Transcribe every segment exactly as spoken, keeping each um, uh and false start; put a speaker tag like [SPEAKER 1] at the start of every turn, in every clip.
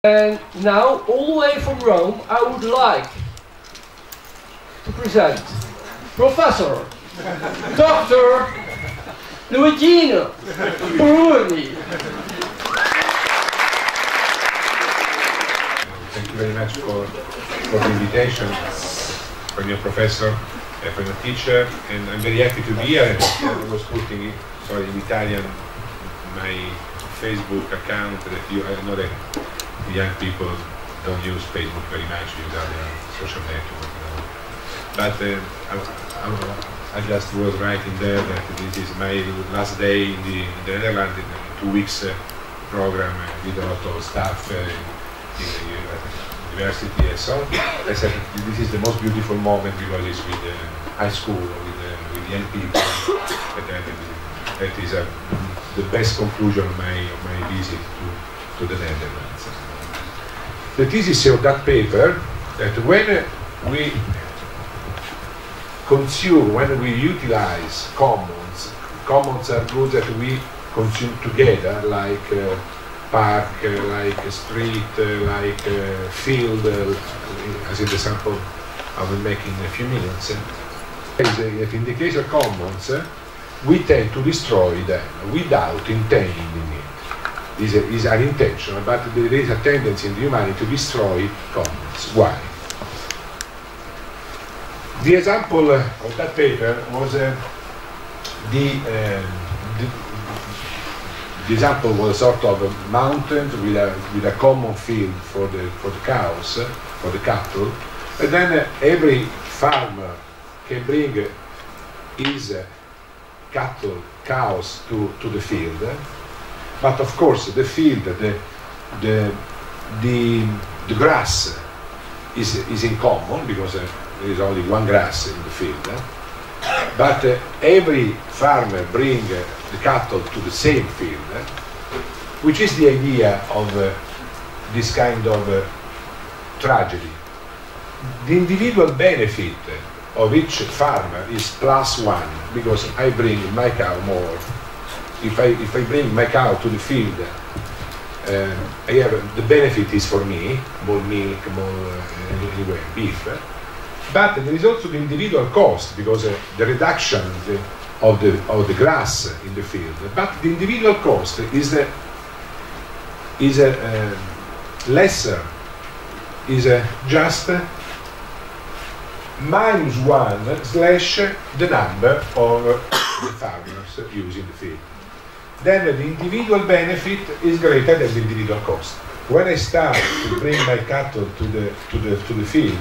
[SPEAKER 1] And now, all the way from Rome, I would like to present Professor Doctor Luigino Bruni.
[SPEAKER 2] Thank you very much for, for the invitation from your professor, uh, from your teacher, and I'm very happy to be here. I was putting, sorry, in Italian, my Facebook account that you, I know that the young people don't use Facebook very much, use other social network. You know. But uh, I, I, I just was writing there that this is my last day in the, in the Netherlands, in the two weeks uh, program, uh, with a lot of stuff. Uh, in the university and so on. I said this is the most beautiful moment because it's with uh, high school, with, uh, with young people. But then uh, that is uh, the best conclusion of my, of my visit to, to the Netherlands. The thesis of that paper, that when we consume, when we utilize commons, commons are goods that we consume together, like uh, park, uh, like a street, uh, like a field, uh, as in the sample I will make in a few minutes. Uh, in the case of commons, uh, we tend to destroy them without intending it. This is unintentional, but there is a tendency in the humanity to destroy commons. Why? The example uh, of that paper was uh, the, uh, the The example was sort of a mountain with a, with a common field for the, for the cows, for the cattle, and then uh, every farmer can bring uh, his uh, cattle, cows to, to the field, but of course the field, the, the, the, the grass is, is in common because uh, there is only one grass in the field, but uh, every farmer bring uh, the cattle to the same field, eh? Which is the idea of uh, this kind of uh, tragedy. The individual benefit of each farmer is plus one, because I bring my cow more. If I, if I bring my cow to the field, uh, I have, uh, the benefit is for me, more milk, more uh, anyway, beef. Eh? But there is also the individual cost, because uh, the reduction the, of the of the grass in the field, but the individual cost is a is a uh, lesser, is a just minus one slash the number of the farmers using the field. Then the individual benefit is greater than the individual cost. When I start to bring my cattle to the to the to the field,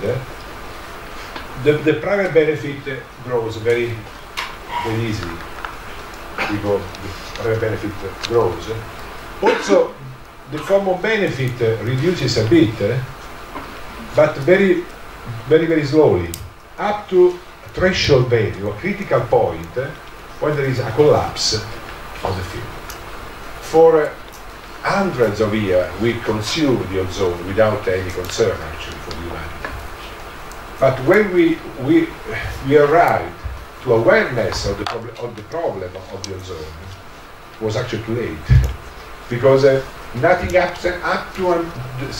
[SPEAKER 2] the the private benefit grows very very easily, because the private benefit grows. Also, the common benefit reduces a bit, but very, very, very slowly, up to a threshold value, a critical point, when there is a collapse of the field. For hundreds of years, we consume the ozone without any concern, actually, for humanity. But when we we we arrived to awareness of the, prob of the problem of the ozone, was actually too late, because uh, nothing happens up to a,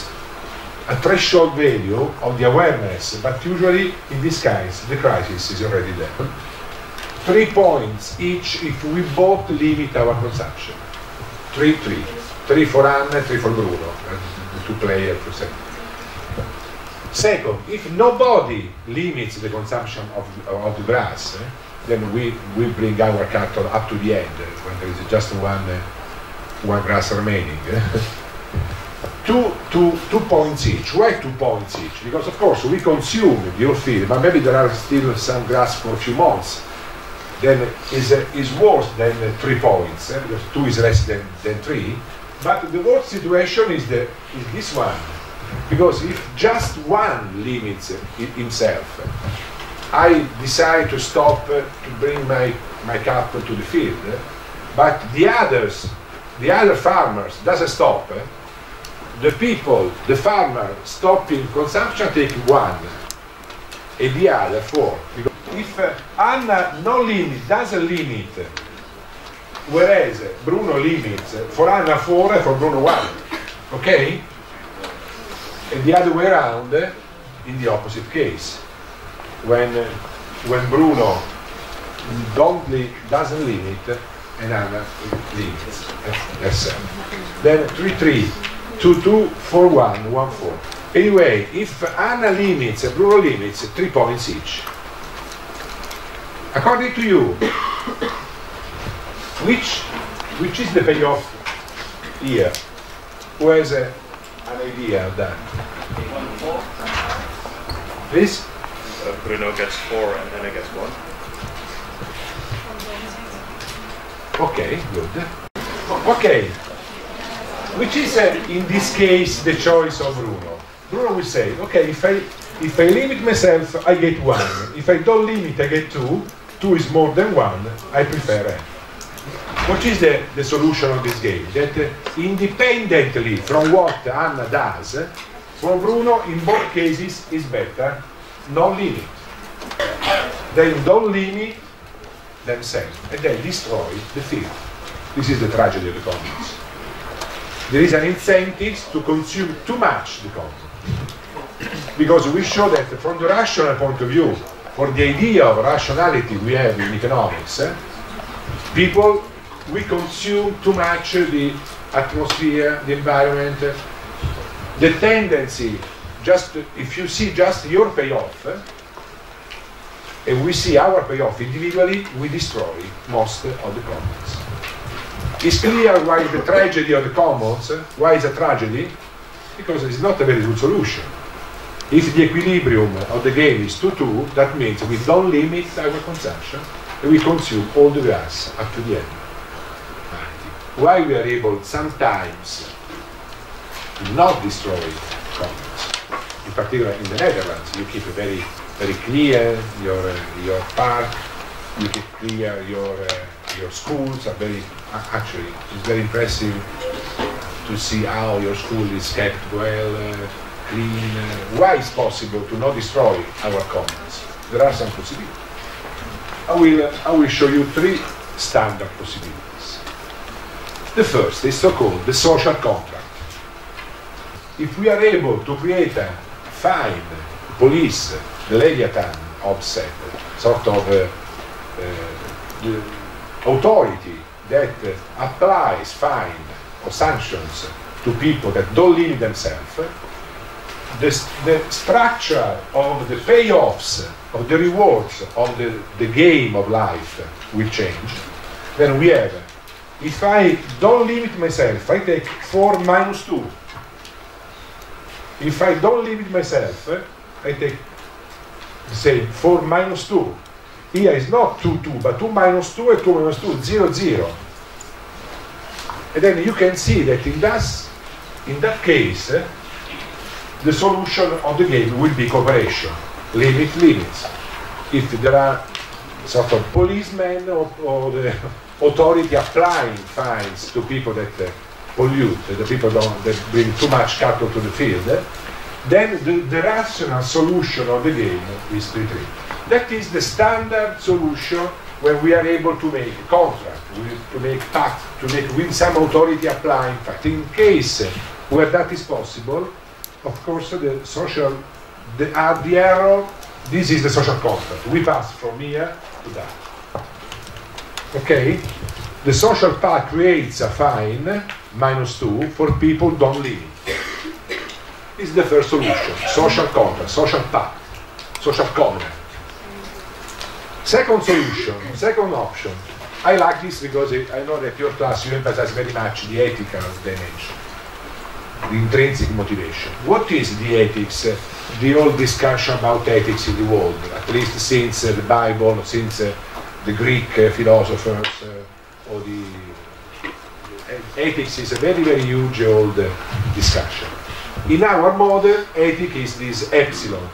[SPEAKER 2] a threshold value of the awareness, but usually in this case the crisis is already there. Three points each if we both limit our consumption. Three, three. Three for Anna, three for Bruno, the two players per second. Second, if nobody limits the consumption of, of the grass, eh, then we, we bring our cattle up to the end, eh, when there is just one, uh, one grass remaining. Eh. two, two, two points each. Why two points each? Because of course we consume the whole field, but maybe there are still some grass for a few months. Then is uh, is worse than uh, three points, eh, because two is less than, than three. But the worst situation is, the, is this one. Because if just one limits himself, I decide to stop uh, to bring my, my cattle to the field, but the others, the other farmers doesn't stop, the people, the farmer stopping consumption take one, and the other four. Because if uh, Anna no limit, doesn't limit, whereas Bruno limits, for Anna four and for Bruno one, okay? the other way around in the opposite case. When, uh, when Bruno don't li doesn't limit, and Anna limits herself. Then three three, two two, four one, one four. Anyway, if Anna limits and Bruno limits, three points each. According to you, which which is the payoff here? Who has a, an idea of that? Please?
[SPEAKER 3] Uh, Bruno gets four and Anna gets one.
[SPEAKER 2] Okay, good. Okay, which is uh, in this case the choice of Bruno? Bruno will say, okay, if I if I limit myself, I get one. If I don't limit, I get two. Two is more than one. I prefer n. What is the, the solution of this game? That uh, independently from what Anna does, for Bruno in both cases is better non-limit. They don't limit themselves and they destroy the field. This is the tragedy of the commons. There is an incentive to consume too much the commons. Because we show that from the rational point of view, for the idea of rationality we have in economics, eh, people, we consume too much the atmosphere, the environment. The tendency, just if you see just your payoff, eh, and we see our payoff individually, we destroy most of the commons. It's clear why the tragedy of the commons, eh, why is a tragedy? Because it's not a very good solution. If the equilibrium of the game is two two, that means we don't limit our consumption and we consume all the gas up to the end. Why we are able sometimes to not destroy commons. In particular in the Netherlands, you keep a very very clear your uh, your park, you keep clear your uh, your schools are very uh, actually it's very impressive to see how your school is kept well. Uh, Clean, uh, why it's possible to not destroy our commons? There are some possibilities. I will, uh, I will show you three standard possibilities. The first is so-called the social contract. If we are able to create a fine, police, the Leviathan offset, sort of uh, uh, the authority that uh, applies fine or sanctions to people that don't limit themselves, The, the structure of the payoffs, of the rewards of the, the game of life will change. Then we have, if I don't limit myself, I take four minus two. If I don't limit myself, I take the same, four minus two. Here is not two, two, but two minus two and two minus two, zero, zero. And then you can see that in that, in that case, the solution of the game will be cooperation, limit limits. If there are sort of policemen or, or the authority applying fines to people that uh, pollute, the people don't, that bring too much cattle to the field, uh, then the, the rational solution of the game is three three. That is the standard solution when we are able to make a contract, to make pact, to make with some authority applying fact. In case where that is possible, of course, the social, the, uh, the error, this is the social contract. We pass from here to that. Okay? The social pact creates a fine, minus two, for people who don't limit. This is the first solution. Social contract, social pact, social covenant. Second solution, second option. I like this because it, I know that your class, you emphasize very much the ethical dimension. The intrinsic motivation. What is the ethics, uh, the old discussion about ethics in the world, at least since uh, the Bible, since uh, the Greek uh, philosophers, uh, or the uh, ethics is a very, very huge old uh, discussion. In our model, ethics is this epsilon.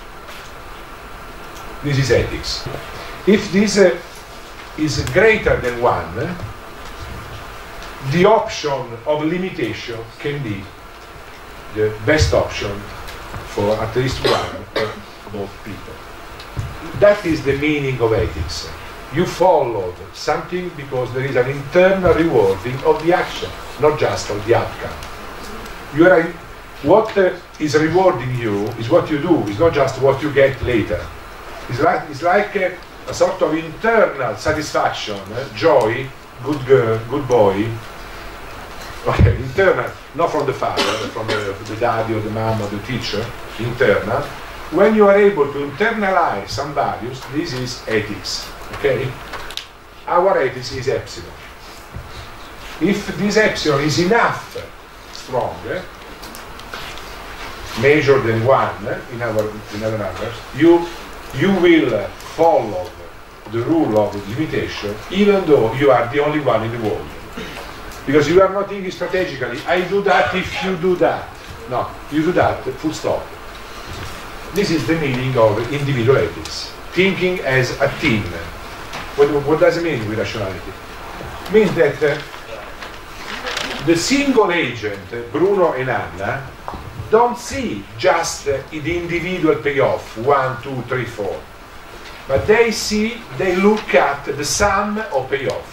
[SPEAKER 2] This is ethics. If this uh, is greater than one, uh, the option of limitation can be the best option for at least one or both people. That is the meaning of ethics. You followed something because there is an internal rewarding of the action, not just of the outcome. You are, what uh, is rewarding you is what you do, it's not just what you get later. It's like, it's like a, a sort of internal satisfaction, eh? Joy, good girl, good boy. Okay, internal, not from the father, from the, the daddy or the mom or the teacher, internal. When you are able to internalize some values, this is ethics, okay? Our ethics is epsilon. If this epsilon is enough strong, eh, measured than one eh, in our in our numbers, you you will follow the rule of limitation, even though you are the only one in the world. Because you are not thinking strategically, I do that if you do that. No, you do that, full stop. This is the meaning of individual ethics. Thinking as a team. What, what does it mean with rationality? It means that uh, the single agent, uh, Bruno and Anna, don't see just uh, the individual payoff, one, two, three, four. But they see, they look at the sum of payoff.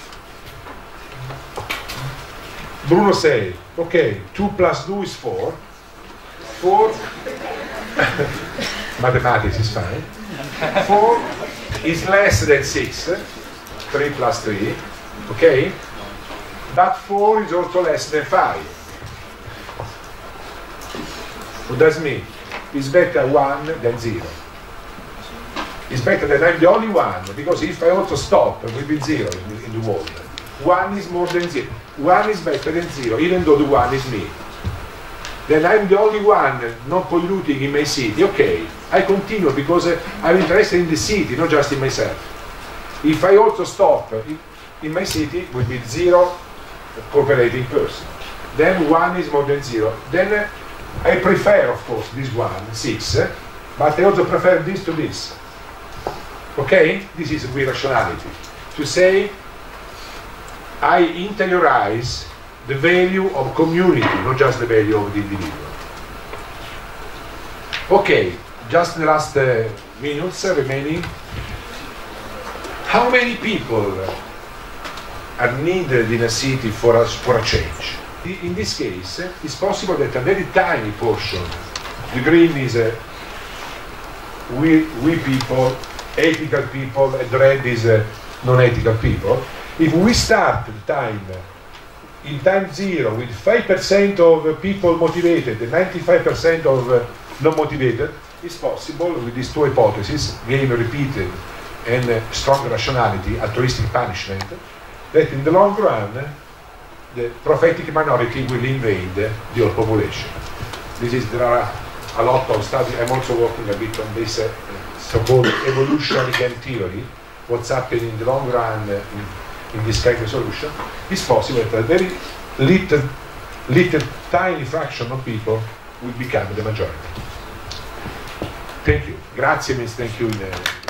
[SPEAKER 2] Bruno say, okay, two plus two is four. Four, mathematics is fine. Four is less than six. Three plus three, okay? But four is also less than five. What does it mean? It's better one than zero. It's better that I'm the only one, because if I also stop, it will be zero in the, in the world. One is more than zero. One is better than zero, even though the one is me. Then I'm the only one not polluting in my city. Okay, I continue because uh, I'm interested in the city, not just in myself. If I also stop in, in my city, it will be zero cooperating person. Then one is more than zero. Then uh, I prefer, of course, this one, six, uh, but I also prefer this to this. Okay? This is with rationality. To say, I interiorize the value of community, not just the value of the individual. Okay, just the last uh, minutes uh, remaining. How many people are needed in a city for a, for a change? In this case, uh, it's possible that a very tiny portion, the green is uh, we, we people, ethical people, and red is uh, non-ethical people. If we start the time in time zero with five percent of people motivated and ninety-five percent of uh, not motivated, it's possible with these two hypotheses, game repeated and uh, strong rationality, altruistic punishment, that in the long run uh, the prophetic minority will invade uh, the whole population. This is, there are a lot of studies. I'm also working a bit on this uh, so-called evolutionary game theory, what's happening in the long run uh, in, in this kind of solution. It's possible that a very little, little tiny fraction of people will become the majority. Thank you. Grazie means thank you in, uh,